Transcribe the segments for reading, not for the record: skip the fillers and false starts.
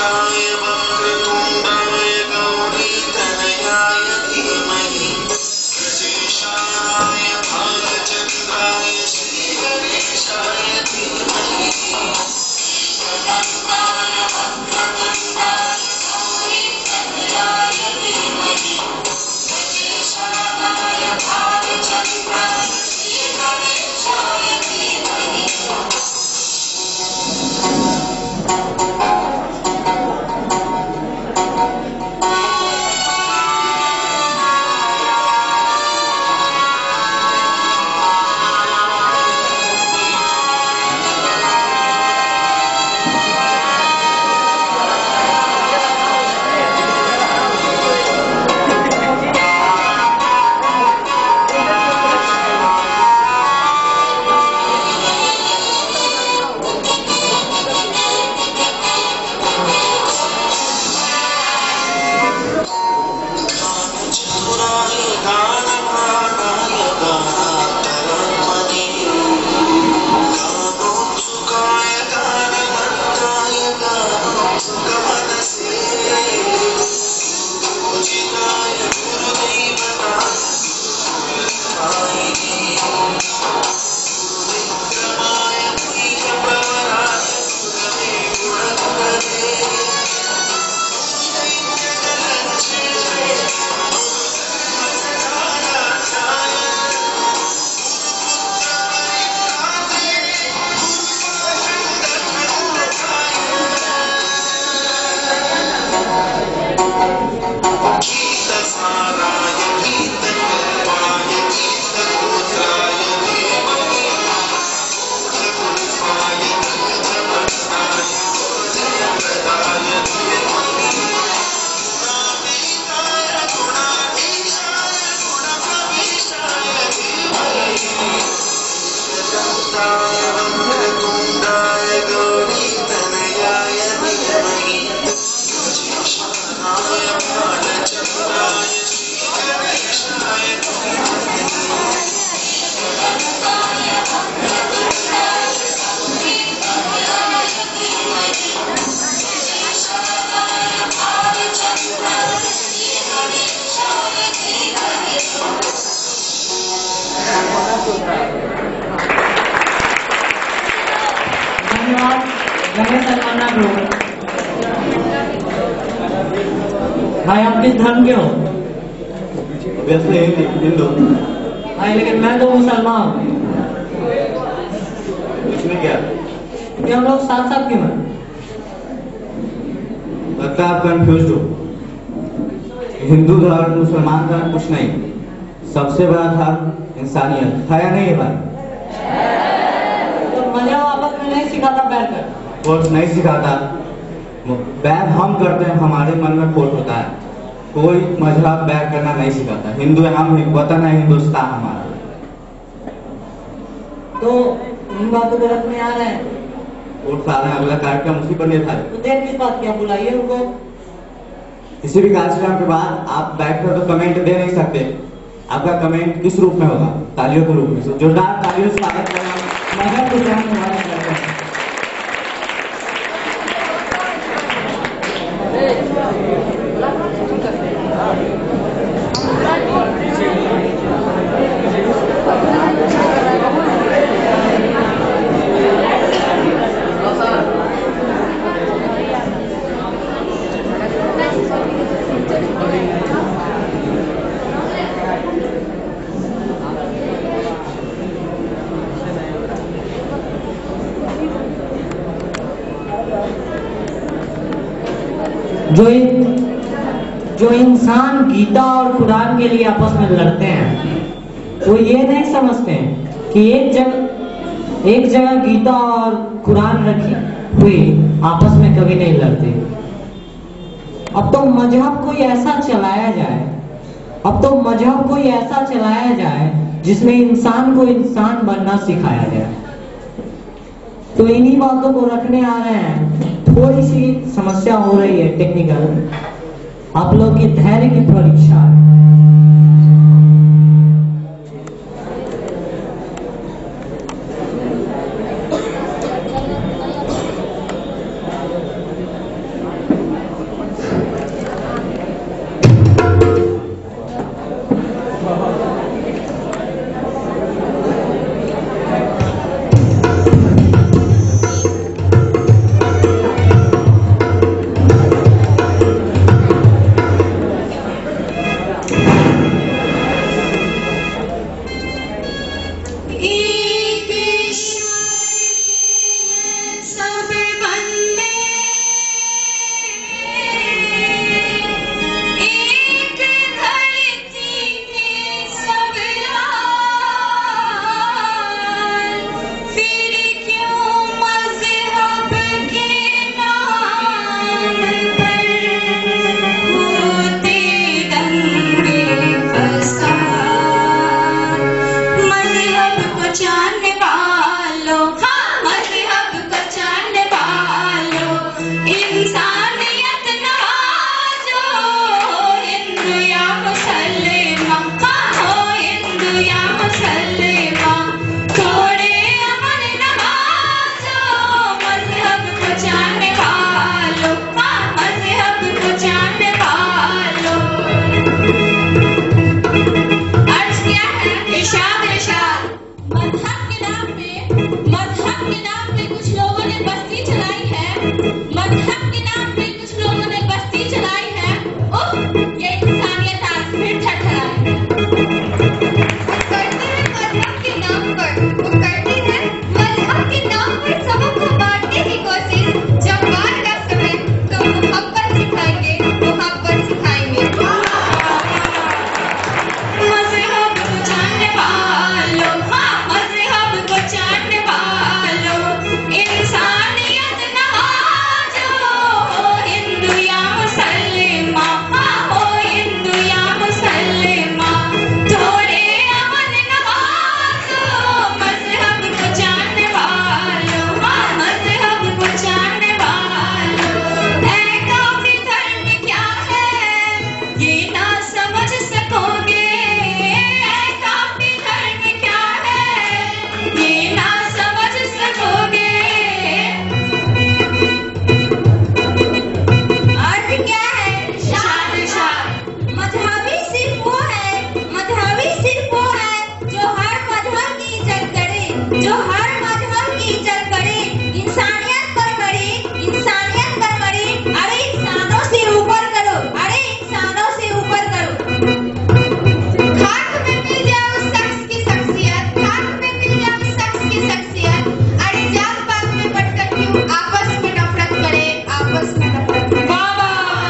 भाई आप किस धर्म के हो? वैसे हिंदू। भाई लेकिन मैं तो मुसलमान हूँ। इसमें क्या? क्यों लोग साथ साथ क्यों हैं? लगता है आप कंफ्यूज हो। हिंदू धर्म मुसलमान धर्म कुछ नहीं, सबसे बड़ा धर्म इंसानियत है या नहीं है भाई? तो मजहब आपस में नहीं सिखाता बैठ कर? कोर्स नहीं सिखाता, बैर हम करते हैं, हमारे मन में खोट होता है। कोई मजहब बैर करना नहीं सिखाता। हिंदू है हम, वतन है हिंदुस्तान हमारा। तो इन बातों को रखने आ रहे हैं और सारे अगला कार्यक्रम उसी पर निर्धारित। तो देर किस बात की, आप बुलाइए उनको। किसी भी कार्यक्रम के बाद आप बैठकर तो कमेंट दे नहीं सकते। आपका कमेंट किस रूप में होगा? तालियों के रूप में। जोरदार तालियों से स्वागत करें मजहब को जान मुबारक करते हैं। जो इंसान गीता और कुरान के लिए आपस में लड़ते हैं वो ये नहीं समझते हैं कि एक जगह गीता और कुरान रखी हुई आपस में कभी नहीं लड़ते। अब तो मजहब कोई ऐसा चलाया जाए जिसमें इंसान को इंसान बनना सिखाया जाए। तो इन्हीं बातों को रखने आ रहे हैं। थोड़ी सी समस्या हो रही है टेक्निकल, आप लोग की धैर्य की परीक्षा है। मजहब के नाम पे कुछ लोगों ने बस्ती चलाई है। उफ, ये इंसानियत आज फिर थरथराई। करते हैं मजहब के नाम पर, वो करते हैं मजहब के नाम पर सबको बांटने की कोशिश। जब बात का समय तो मोहब्बत सिखाएंगे, मोहब्बत सिखाएंगे। मजहब को जानने वालों, हाँ मजहब को जानने वालों, इंसानियत नवाजो, हो हिंदू या मुसलमान, हाँ हो हिंदू या मुसलमान, थोड़े अमन नवाजो, मजहब को जानने वालों, हाँ मजहब को जानने वालों। ऐ काफिर धर्म क्या है ये ना समझ सकोगे, ऐ काफिर धर्म क्या है ये ना समझ सकोगे। अर्थ क्या है? शान शान मजहबी सिर्फ वो है, मजहबी सिर्फ वो है जो हर मजहब की इज्जत करे, जो हर मजहब की इज्जत करे। इंसानियत पर मरे, इंसानियत पर मरे। अरे इंसानों से ऊपर करो, अरे इंसानों से ऊपर करो। खाक में मिल जाए उस शख्स की शख्सियत, खाक में मिल जाए उस शख्स की शख्सियत। अरे जात पात में भटकर क्यों आपस में नफरत करे, आपस में नफरत करे। बाबा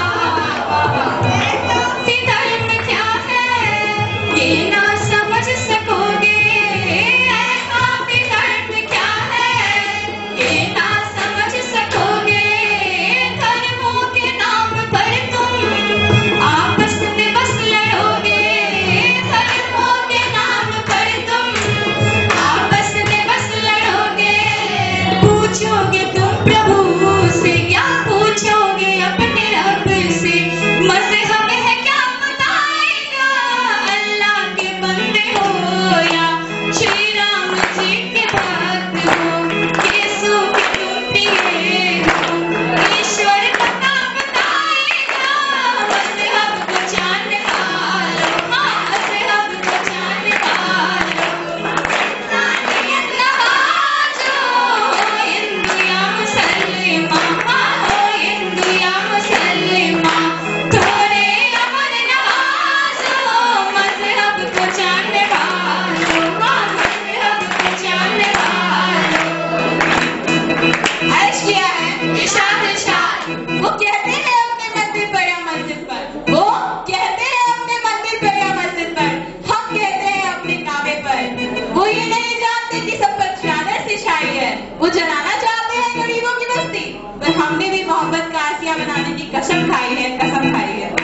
काफिर धर्म क्या है ये ना समझ सकोगे, ऐ काफिर धर्म क्या है ये ना समझ सकोगे। धर्मों के नाम पर तुम आपस में बस लड़ोगे, धर्मों के नाम पर तुम आपस में बस लड़ोगे। पूछोगे तुम प्रभु से या पूछोगे अपने रब से, मजहब है क्या बताएगा, अल्लाह के बंदे हो या श्री राम जी के भक्त हो, यीशु के तुम प्रिय हो, ईश्वर पता बताएगा। मजहब को जानने वालों, हाँ मजहब को जानने वालों, इंसानियत नवाजो, हो हिंदू या मुसलमान, हाँ हो हिंदू या मुसलमान, थोड़े अमन नवाजो, मजहब को जानने वालों, हाँ मजहब को जानने वालों। अर्श क्या है? इरशाद इरशाद वो कहते हैं अपने मंदिर पर या मस्जिद पर, वो कहते हैं अपने मंदिर पर या मस्जिद पर, हम कहते हैं अपने काबे पर। वो ये नहीं जानते कि सब पर चादर से छाई है, वो जलाना चाहते हैं गरीबों की बस्ती, पर हमने भी मोहब्बत का आसिया बनाने की कसम खाई है, कसम खाई है।